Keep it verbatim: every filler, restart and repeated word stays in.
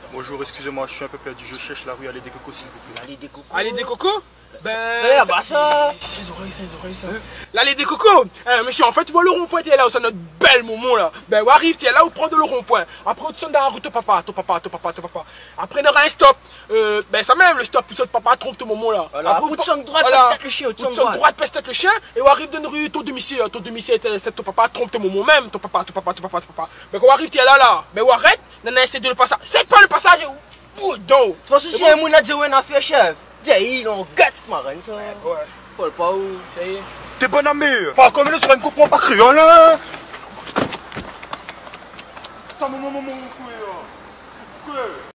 Bonjour, excusez-moi, je suis un peu perdu. Je cherche la rue Allée des Cocos, s'il vous plaît. Allez des cocos. Allez des cocos. Ben. Ça y est là-bas ça. C'est les oreilles, c'est les oreilles ça. L'allée des cocos. Eh, monsieur, en fait, tu vois le rond-point, tu es là où c'est notre belle moment là. Ben, où arrive, tu es là où prendre le rond-point. Après, tu sonnes dans la rue, ton papa, ton papa, ton papa, ton papa. Après, il y aura un stop. Euh, ben, ça même, le stop, puis ton papa trompe ton moment là. Voilà. Après, tu sonnes droite, voilà. peste le chien, tu Tu sonnes sonnes droite, peste le chien. Et où arrive dans une rue, ton domicile, ton domicile, c'est ton papa trompe ton moment même. Ton papa, ton papa, ton papa, ton papa. Ben, quand on arrive, tu es là là. Ben, où arrête, nana essaie de le passer. C'est pas le passage. Oh, donc. De toute façon, si un moun a dit ouais, on a fait chef. Il en gâte, marraine ça. Ouais. Faut le pas où. Ça y est. T'es bon ami. Pas comme le soir, me comprend pas créole là. Ça, maman, maman, mon